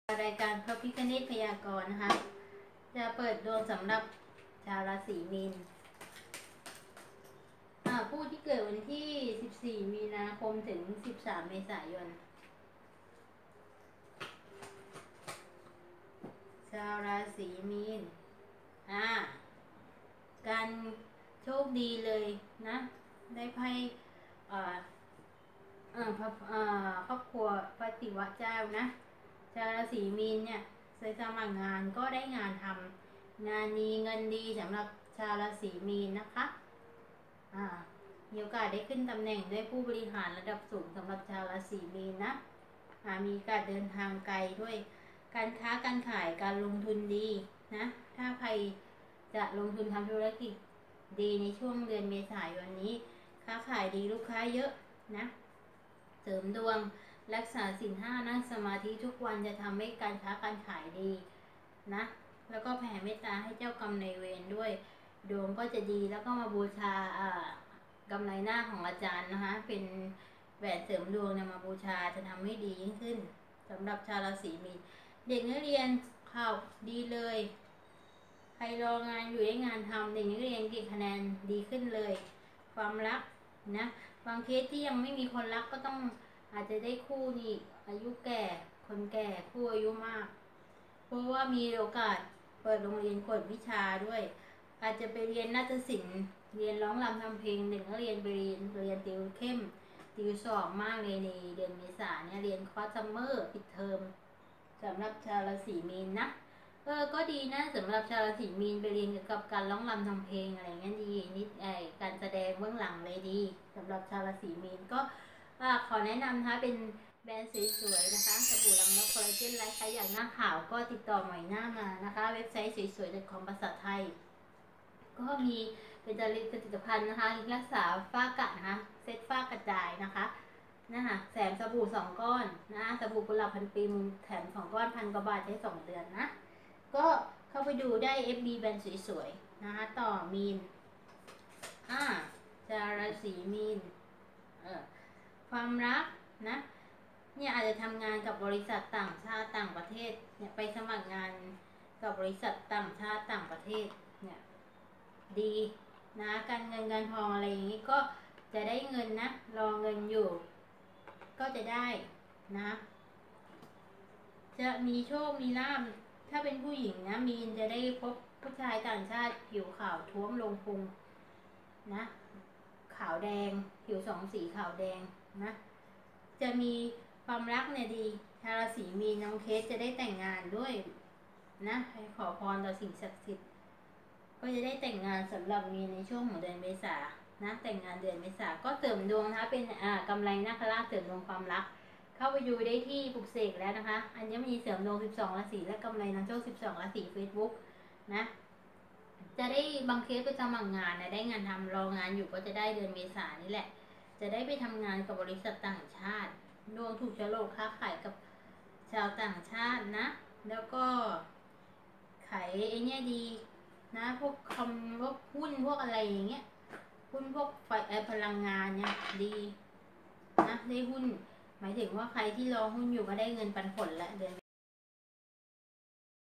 รายการพระพิฆเนศพยากรณ์นะคะจะเปิดดวงสำหรับชาวราศีมีนผู้ที่เกิดวันที่14มีนาคมถึง13เมษายนชาวราศีมีนการโชคดีเลยนะได้ไพ่ครอบครัวปฏิวัติเจ้านะชาวราศีมีนเนี่ยเคยสมัครงานก็ได้งานทำงานดีเงินดีสำหรับชาวราศีมีนนะคะมีโอกาสได้ขึ้นตำแหน่งด้วยผู้บริหารระดับสูงสำหรับชาวราศีมีนนะมีโอกาสเดินทางไกลด้วยการค้าการขายการลงทุนดีนะถ้าใครจะลงทุนทำธุรกิจดีในช่วงเดือนเมษายนนี้ค้าขายดีลูกค้าเยอะนะเสริมดวงรักษาศีล 5นั่งสมาธิทุกวันจะทำให้การค้าการขายดีนะแล้วก็แผ่เมตตาให้เจ้ากรรมนายเวรด้วยดวงก็จะดีแล้วก็มาบูชากำไรหน้าของอาจารย์นะคะเป็นแหวนเสริมดวงเนี่ยมาบูชาจะทำให้ดียิ่งขึ้นสำหรับชาวราศีมีนเด็กนักเรียนข่าวดีเลยใครรองานอยู่ได้งานทำเด็กนักเรียนเก็บคะแนนดีขึ้นเลยความรักนะบางเคสที่ยังไม่มีคนรักก็ต้องอาจจะได้คู่นี่อายุแก่คนแก่คู่อายุมากเพราะว่ามีโอกาสเปิดโรงเรียนกวดวิชาด้วยอาจจะไปเรียนนาฏศิลป์เรียนร้องรำทำเพลงเด็กนักเรียนไปเรียนติวเข้มติวสอบมากเลยในเดือนเมษาเนี่ยเรียนคอร์สซัมเมอร์ปิดเทอมสำหรับชาวราศีมีนนะก็ดีนะสำหรับชาวราศีมีนไปเรียนเกี่ยวกับการร้องรำทำเพลงอะไรเงี้ยดีนิดการแสดงเบื้องหลังเลยดีสำหรับชาวราศีมีนก็ขอแนะนำนะคะเป็นแบรนด์สวยๆนะคะสบู่รังนกคอลลาเจนไลท์ใครอยากหน้าขาวก็ติดต่อหมอยหน้ามานะคะเว็บไซต์สวยๆของภาษาไทยก็มีเป็นผลิตภัณฑ์นะคะรักษาฝ้ากระนะคะเซตฝ้ากระจายนะคะแถมสบู่2ก้อนนะสบู่กุหลาบพันปีแถม2ก้อน1,000 กว่าบาทได้2 เดือนนะก็เข้าไปดูได้ FB แบรนด์สวยๆนะคะต่อมีนชาวราศีมีนความรักนะเนี่ยอาจจะทำงานกับบริษัทต่างชาติต่างประเทศเนี่ยไปสมัครงานกับบริษัทต่างชาติต่างประเทศเนี่ยดีนะการเงินการทองอะไรอย่างนี้ก็จะได้เงินนะรอเงินอยู่ก็จะได้นะจะมีโชคมีลาภถ้าเป็นผู้หญิงนะมีนจะได้พบผู้ชายต่างชาติผิวขาวท้วมลงพุงนะขาวแดงผิว2 สีขาวแดงนะจะมีความรักเนี่ยดีชาวราศีมีนน้องเคสจะได้แต่งงานด้วยนะให้ขอพรต่อสิ่งศักดิ์สิทธิ์ก็จะได้แต่งงานสำหรับมีในช่วงของเดือนเมษานะแต่งงานเดือนเมษาก็เสริมดวงนะคะเป็นกำไรนาคราชเสริมดวงความรักเข้าไปดูได้ที่ปลุกเสกแล้วนะคะอันนี้มีเสริมดวง12 ราศีและกำไรนำโชค12 ราศี Facebook นะจะได้บางเคสไปสมัครงานนะได้งานทำรองานอยู่ก็จะได้เดือนเมษายนนี่แหละจะได้ไปทำงานกับบริษัทต่างชาติดวงถูกโฉลกค้าขายกับชาวต่างชาตินะแล้วก็ขายเนี่ยดีนะพวกหุ้นพวกอะไรอย่างเงี้ยหุ้นพวกไฟพลังงานเนี่ยดีนะได้หุ้นหมายถึงว่าใครที่รอหุ้นอยู่ก็ได้เงินปันผลและเดือน